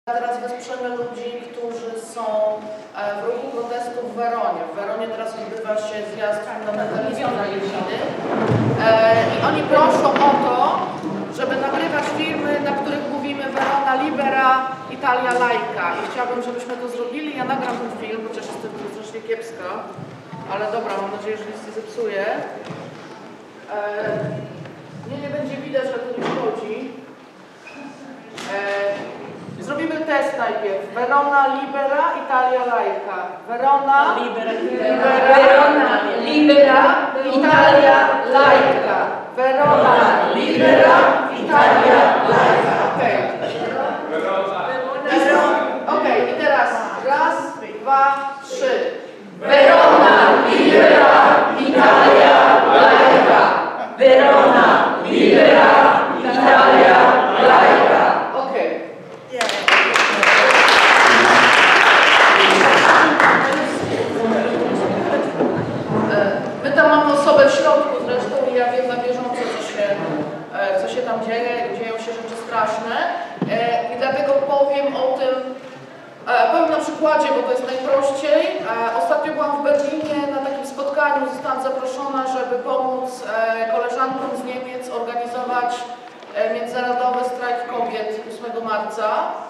Teraz wesprzemy ludzi, którzy są w ruchu protestu w Weronie. W Weronie teraz odbywa się zjazd fundamentalistów religijnych i oni proszą o to, żeby nagrywać filmy, na których mówimy Verona Libera, Italia Laica. I chciałabym, żebyśmy to zrobili. Ja nagram ten film, chociaż jestem tu strasznie kiepska, ale dobra, mam nadzieję, że nic nie zepsuję. Nie będzie widać, że tu nie chodzi. Zrobimy test najpierw. Verona Libera, Italia Laica. Verona Libera, Italia Laica. Verona Libera, Italia Laica. Okej. Okej, i teraz raz, dwa, trzy. Verona Libera, Italia Laica. Verona Libera, Italia Laica. Okej. My tam mamy osobę w środku zresztą i ja wiem na bieżąco, co się tam dzieje, dzieją się rzeczy straszne i dlatego powiem o tym, powiem na przykładzie, bo to jest najprościej. Ostatnio byłam w Berlinie na takim spotkaniu, zostałam zaproszona, żeby pomóc koleżankom z Niemiec organizować międzynarodowy strajk kobiet 8 marca.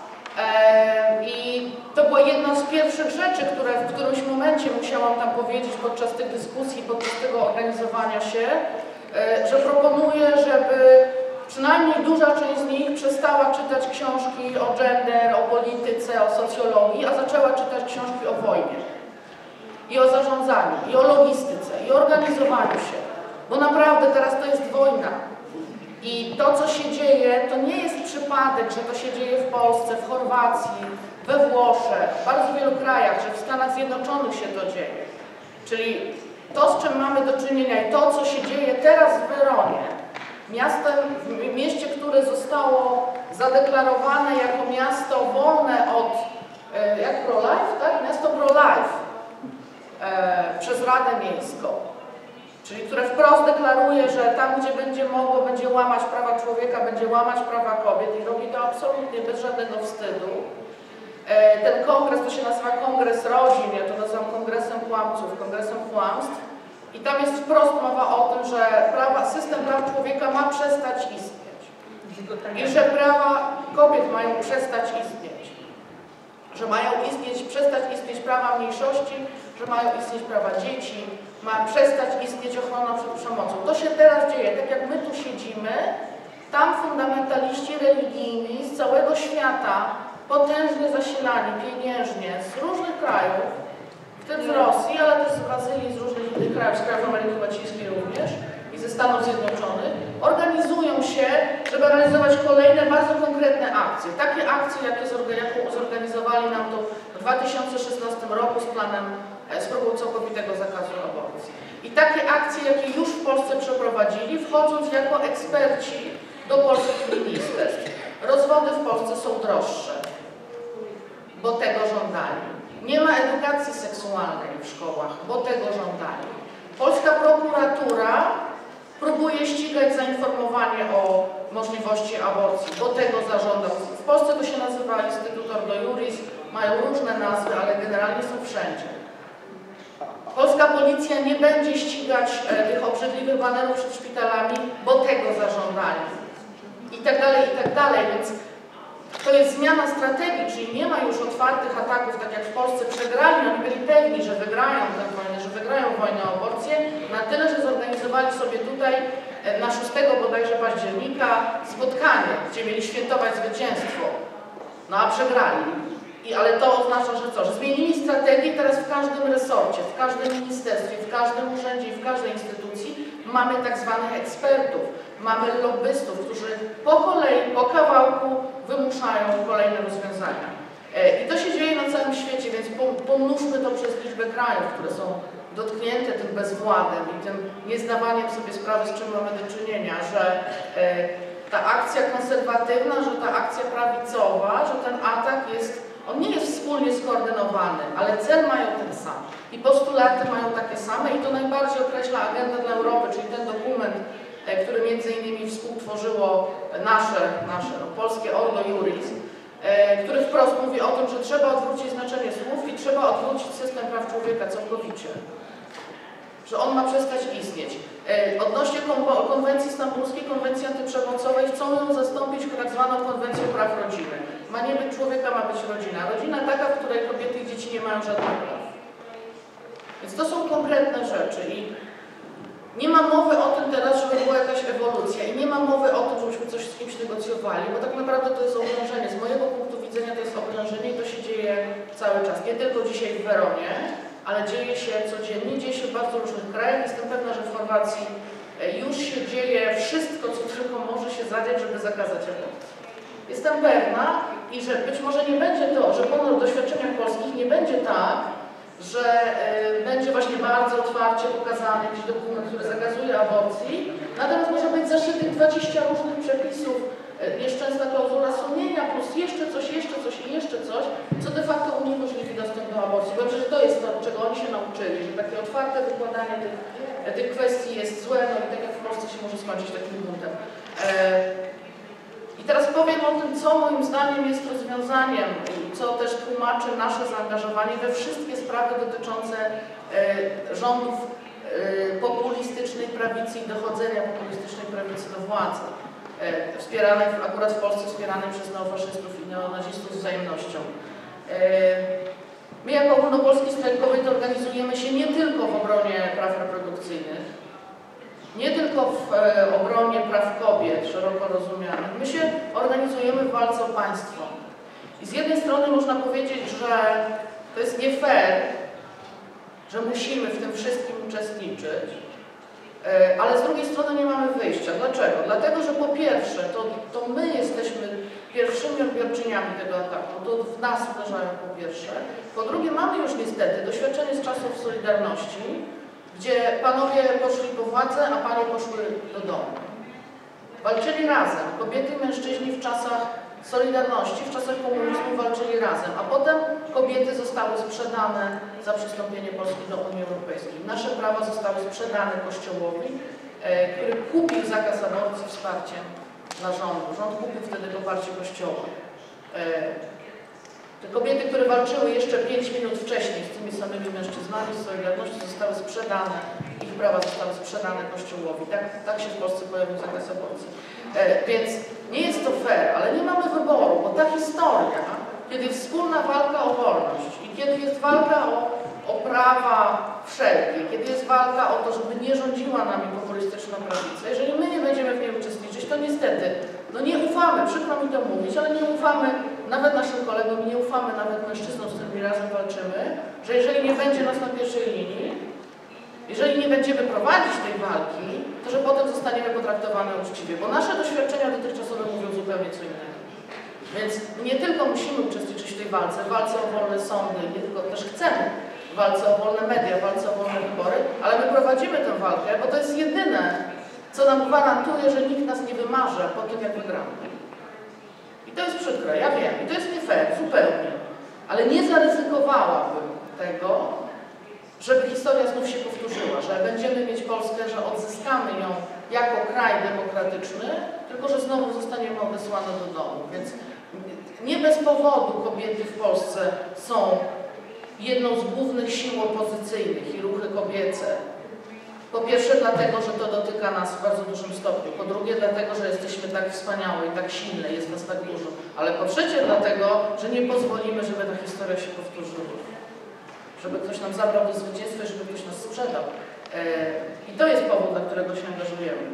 I to była jedna z pierwszych rzeczy, które w którymś momencie musiałam tam powiedzieć podczas tych dyskusji, podczas tego organizowania się, że proponuję, żeby przynajmniej duża część z nich przestała czytać książki o gender, o polityce, o socjologii, a zaczęła czytać książki o wojnie i o zarządzaniu, i o logistyce, i o organizowaniu się, bo naprawdę teraz to jest wojna. I to, co się dzieje, to nie jest przypadek, że to się dzieje w Polsce, w Chorwacji, we Włoszech, w bardzo wielu krajach, że w Stanach Zjednoczonych się to dzieje. Czyli to, z czym mamy do czynienia i to, co się dzieje teraz w Weronie, mieście, które zostało zadeklarowane jako miasto wolne od, jak pro-life, tak? Miasto pro-life przez Radę Miejską. Czyli które wprost deklaruje, że tam, gdzie będzie mogło, będzie łamać prawa człowieka, będzie łamać prawa kobiet i robi to absolutnie bez żadnego wstydu. Ten kongres, to się nazywa Kongres Rodzin, ja to nazywam Kongresem Kłamców, Kongresem Kłamstw. I tam jest wprost mowa o tym, że system praw człowieka ma przestać istnieć. I że prawa kobiet mają przestać istnieć. Że mają przestać istnieć prawa mniejszości, że mają istnieć prawa dzieci, ma przestać istnieć ochrona przed przemocą. To się teraz dzieje, tak jak my tu siedzimy, tam fundamentaliści religijni z całego świata, potężnie zasilani pieniężnie z różnych krajów, w tym z Rosji, ale też z Brazylii, z różnych innych krajów, z krajów Ameryki Łacińskiej również i ze Stanów Zjednoczonych, organizują się, żeby realizować kolejne bardzo konkretne akcje. Takie akcje, jakie zorganizowali nam to w 2016 roku z próbą całkowitego zakazu aborcji. I takie akcje, jakie już w Polsce przeprowadzili, wchodząc jako eksperci do polskich ministerstw. Rozwody w Polsce są droższe, bo tego żądali. Nie ma edukacji seksualnej w szkołach, bo tego żądali. Polska prokuratura próbuje ścigać za informowanie o możliwości aborcji, bo tego zażądał. W Polsce to się nazywa Instytut Ordo Iuris, mają różne nazwy, ale generalnie są wszędzie. Polska policja nie będzie ścigać tych obrzydliwych banerów przed szpitalami, bo tego zażądali. I tak dalej, więc to jest zmiana strategii, czyli nie ma już otwartych ataków, tak jak w Polsce przegrali, oni byli pewni, że wygrają tę wojnę, że wygrają wojnę o aborcję, na tyle, że zorganizowali sobie tutaj na 6 bodajże października spotkanie, gdzie mieli świętować zwycięstwo. No a przegrali. Ale to oznacza, że co? Że zmienili strategię teraz w każdym resorcie, w każdym ministerstwie, w każdym urzędzie i w każdej instytucji mamy tak zwanych ekspertów, mamy lobbystów, którzy po kolei, po kawałku wymuszają kolejne rozwiązania. I to się dzieje na całym świecie, więc pomnóżmy to przez liczbę krajów, które są dotknięte tym bezwładem i tym niezdawaniem sobie sprawy, z czym mamy do czynienia, że ta akcja konserwatywna, że ta akcja prawicowa, że ten atak on nie jest wspólnie skoordynowany, ale cel mają ten sam i postulaty mają takie same i to najbardziej określa Agenda dla Europy, czyli ten dokument, który między innymi współtworzyło nasze polskie Ordo Iuris, który wprost Soros mówi o tym, że trzeba odwrócić znaczenie słów i trzeba odwrócić system praw człowieka całkowicie. Że on ma przestać istnieć. Odnośnie konwencji stambulskiej, konwencji antyprzemocowej, chcą ją zastąpić tak zwaną konwencją praw rodziny. Ma nie być człowieka, ma być rodzina. Rodzina taka, w której kobiety i dzieci nie mają żadnych praw. Więc to są konkretne rzeczy i nie ma mowy o tym teraz, żeby była jakaś ewolucja i nie ma mowy o tym, żebyśmy coś z kimś negocjowali, bo tak naprawdę to jest oblężenie. Z mojego punktu widzenia to jest oblężenie i to się dzieje cały czas. Nie tylko dzisiaj w Weronie, ale dzieje się codziennie, dzieje się w bardzo różnych krajach. Jestem pewna, że w Chorwacji już się dzieje wszystko, co tylko może się zadziać, żeby zakazać aborcji. Jestem pewna i że być może nie będzie to, że po doświadczeniach polskich nie będzie tak, że będzie właśnie bardzo otwarcie pokazany jakiś dokument, który zakazuje aborcji, natomiast może być zaszytych 20 różnych przepisów, nieszczęsna klauzula sumienia, plus jeszcze coś i jeszcze coś, co de facto uniemożliwi dostęp do aborcji. Bo przecież to jest to, czego oni się nauczyli, że takie otwarte wykładanie tych kwestii jest złe, no i tak jak w Polsce się może skończyć takim buntem. I teraz powiem o tym, co moim zdaniem jest rozwiązaniem i co też tłumaczy nasze zaangażowanie we wszystkie sprawy dotyczące rządów populistycznej prawicy i dochodzenia populistycznej prawicy do władzy, wspieranej akurat w Polsce wspieranej przez neofaszystów i neonazistów z wzajemnością. My jako Ogólnopolski Strajk Kobiet organizujemy się nie tylko w obronie praw reprodukcyjnych, nie tylko w obronie praw kobiet, szeroko rozumianych. My się organizujemy w walce o państwo. I z jednej strony można powiedzieć, że to jest nie fair, że musimy w tym wszystkim uczestniczyć, ale z drugiej strony nie mamy wyjścia. Dlaczego? Dlatego, że po pierwsze, to my jesteśmy pierwszymi odbiorczyniami tego ataku. To w nas uderzają po pierwsze. Po drugie, mamy już niestety doświadczenie z czasów Solidarności, gdzie panowie poszli po władzę, a panie poszły do domu. Walczyli razem. Kobiety i mężczyźni w czasach Solidarności, w czasach komunizmu walczyli razem, a potem kobiety zostały sprzedane za przystąpienie Polski do Unii Europejskiej. Nasze prawa zostały sprzedane Kościołowi, który kupił zakaz aborcji wsparciem dla rządu. Rząd kupił wtedy poparcie Kościoła. Te kobiety, które walczyły jeszcze 5 minut wcześniej z tymi samymi mężczyznami z Solidarności, zostały sprzedane, ich prawa zostały sprzedane Kościołowi. Tak się w Polsce pojawił zakaz aborcji. Więc nie jest to fair, ale nie mamy wyboru, bo ta historia, kiedy wspólna walka o wolność i kiedy jest walka o prawa wszelkie, kiedy jest walka o to, żeby nie rządziła nami populistyczna prawica, jeżeli my nie będziemy w niej uczestniczyć, to niestety, no nie ufamy, przykro mi to mówić, ale nie ufamy nawet naszym kolegom i nie ufamy nawet mężczyznom, z którymi razem walczymy, że jeżeli nie będzie nas na pierwszej linii, jeżeli nie będziemy prowadzić tej walki, to że potem zostaniemy potraktowane uczciwie, bo nasze doświadczenia dotychczasowe mówią zupełnie co innego. Więc nie tylko musimy uczestniczyć w tej walce o wolne sądy, nie tylko też chcemy walce o wolne media, walce o wolne wybory, ale my prowadzimy tę walkę, bo to jest jedyne, co nam gwarantuje, że nikt nas nie wymarze po tym, jak wygramy. I to jest przykre, ja wiem, i to jest nie fair, zupełnie, ale nie zaryzykowałabym tego, żeby historia znów się powtórzyła, że będziemy mieć Polskę, że odzyskamy ją jako kraj demokratyczny, tylko że znowu zostaniemy odesłane do domu. Więc nie bez powodu kobiety w Polsce są jedną z głównych sił opozycyjnych i ruchy kobiece. Po pierwsze dlatego, że to dotyka nas w bardzo dużym stopniu. Po drugie dlatego, że jesteśmy tak wspaniałe i tak silne, jest nas tak dużo. Ale po trzecie dlatego, że nie pozwolimy, żeby ta historia się powtórzyła. Żeby ktoś nam zabrał do zwycięstwa, żeby ktoś nas sprzedał. I to jest powód, dla którego się angażujemy.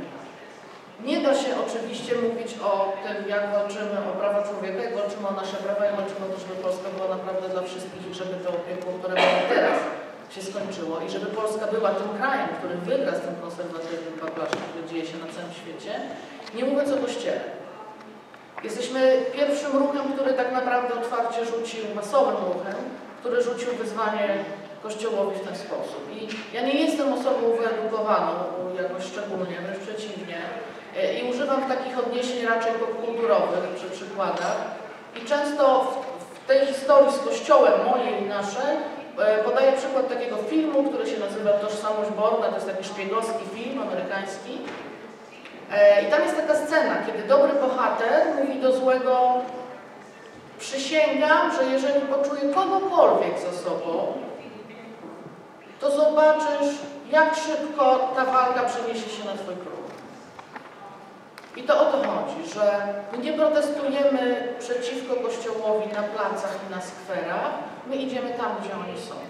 Nie da się oczywiście mówić o tym, jak walczymy o prawa człowieka, jak walczymy o nasze prawa i walczymy o to, żeby Polska była naprawdę dla wszystkich i żeby to piekło, które mamy teraz, się skończyło i żeby Polska była tym krajem, który wygra z tym konserwatywnym backlażem, który dzieje się na całym świecie, nie mówiąc o Kościele. Jesteśmy pierwszym ruchem, który tak naprawdę otwarcie rzucił, masowym ruchem, który rzucił wyzwanie Kościołowi w ten sposób. I ja nie jestem osobą wyedukowaną jakoś szczególnie, wręcz przeciwnie. I używam takich odniesień raczej popkulturowych przy przykładach. I często w tej historii z Kościołem, mojej i naszej, podaję przykład takiego filmu, który się nazywa Tożsamość Borna. To jest taki szpiegowski film amerykański. I tam jest taka scena, kiedy dobry bohater mówi do złego przysięgam, że jeżeli poczuję kogokolwiek za sobą, to zobaczysz, jak szybko ta walka przeniesie się na twój próg. I to o to chodzi, że my nie protestujemy przeciwko Kościołowi na placach i na skwerach, my idziemy tam, gdzie oni są.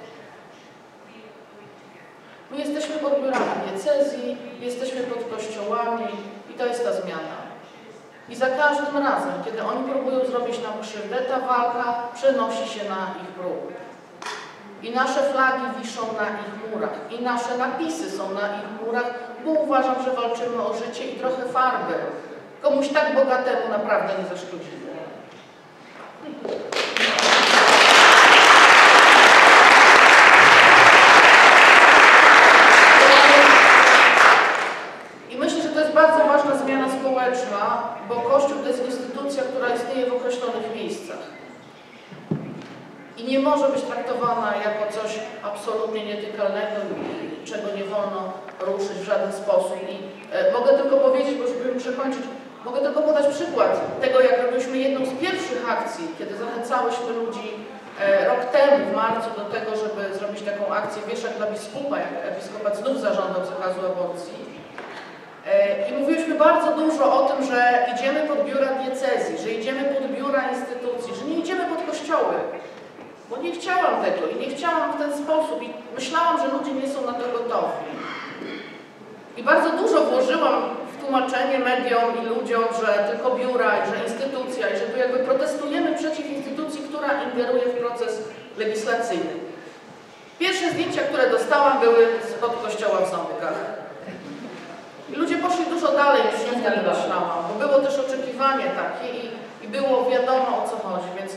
My jesteśmy pod biurami diecezji, jesteśmy pod kościołami i to jest ta zmiana. I za każdym razem, kiedy oni próbują zrobić nam krzywdę, ta walka przenosi się na ich próg. I nasze flagi wiszą na ich murach, i nasze napisy są na ich murach, bo uważam, że walczymy o życie i trochę farby. Komuś tak bogatemu naprawdę nie zaszkodzimy. I myślę, że to jest bardzo ważna zmiana społeczna, bo Kościół to jest instytucja, która istnieje w określonych miejscach. I nie może być traktowana jako coś absolutnie nietykalnego, czego nie wolno ruszyć w żaden sposób. I mogę tylko powiedzieć, bo żeby przekończyć, mogę tylko podać przykład tego, jak robiliśmy jedną z pierwszych akcji, kiedy zachęcałyśmy ludzi rok temu, w marcu, do tego, żeby zrobić taką akcję Wieszak dla biskupa, jak episkopat znów zażądał zakazu aborcji. I mówiliśmy bardzo dużo o tym, że idziemy pod biura diecezji, że idziemy pod biura instytucji, że nie idziemy pod kościoły. Bo nie chciałam tego i nie chciałam w ten sposób i myślałam, że ludzie nie są na to gotowi. I bardzo dużo włożyłam w tłumaczenie mediom i ludziom, że tylko biura i że instytucja i że tu jakby protestujemy przeciw instytucji, która ingeruje w proces legislacyjny. Pierwsze zdjęcia, które dostałam, były spod kościoła w Ząbkach. I ludzie poszli dużo dalej niż ja wtedy myślałam, bo było też oczekiwanie takie i było wiadomo, o co chodzi, więc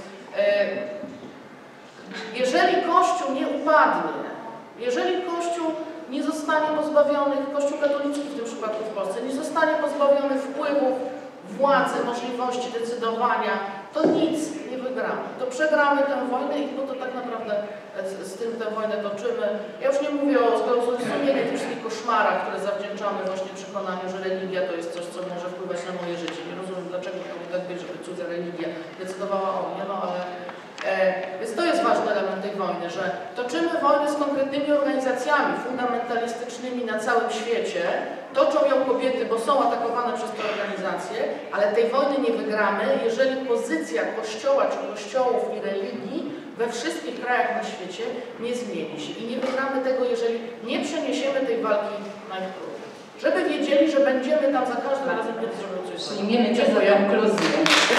jeżeli Kościół nie upadnie, jeżeli Kościół nie zostanie pozbawiony, Kościół katolicki w tym przypadku w Polsce, nie zostanie pozbawiony wpływów, władzy, możliwości decydowania, to nic nie wygramy. To przegramy tę wojnę i po to tak naprawdę z tym tę wojnę toczymy. Ja już nie mówię o sumieniu, tych wszystkich koszmarach, które zawdzięczamy właśnie przekonaniu, że religia to jest coś, co może wpływać na moje życie. Nie rozumiem, dlaczego to nie tak być, żeby cudza religia decydowała o mnie, no ale więc to jest ważny element tej wojny, że toczymy wojnę z konkretnymi organizacjami fundamentalistycznymi na całym świecie, toczą ją kobiety, bo są atakowane przez te organizacje, ale tej wojny nie wygramy, jeżeli pozycja Kościoła czy kościołów i religii we wszystkich krajach na świecie nie zmieni się. I nie wygramy tego, jeżeli nie przeniesiemy tej walki na ich próg. Żeby wiedzieli, że będziemy tam za każdym razem, kiedy zrobią coś. Przyjmiemy cię za konkluzję.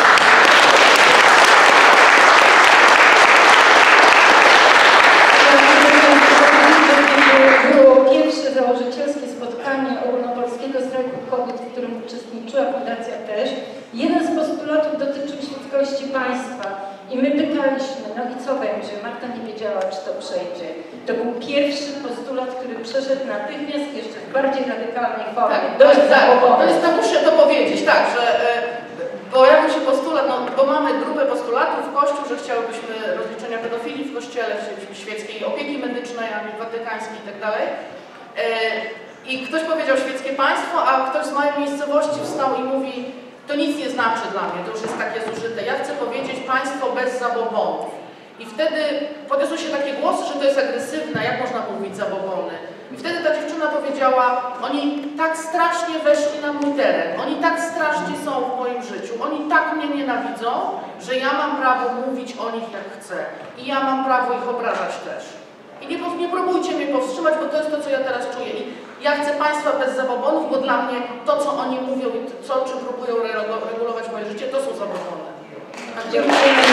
Było pierwsze założycielskie spotkanie ogólnopolskiego strajku kobiet, w którym uczestniczyła fundacja też. Jeden z postulatów dotyczył świeckości państwa i my pytaliśmy, no i co będzie? Marta nie wiedziała, czy to przejdzie. To był pierwszy postulat, który przeszedł natychmiast jeszcze w bardziej radykalnej formie. Tak, to jest, muszę to powiedzieć, tak, że pojawił się postulat, no, bo mamy grupę postulatów w Kościół, że chciałybyśmy rozliczenia pedofilii w Kościele, chcielibyśmy świeckiej opieki medycznej, a nie watykańskiej i tak dalej. I ktoś powiedział świeckie państwo, a ktoś z mojej miejscowości wstał i mówi, to nic nie znaczy dla mnie, to już jest takie zużyte. Ja chcę powiedzieć państwo bez zabobonów. I wtedy podniosły się takie głosy, że to jest agresywne, jak można mówić zabobony. I wtedy ta dziewczyna powiedziała, oni tak strasznie weszli na mój teren, oni tak strasznie są w moim życiu, oni tak mnie nienawidzą, że ja mam prawo mówić o nich jak chcę. I ja mam prawo ich obrażać też. I nie próbujcie mnie powstrzymać, bo to jest to, co ja teraz czuję. I ja chcę państwa bez zabobonów, bo dla mnie to, co oni mówią i czym próbują regulować moje życie, to są zabobony. Dziękuję.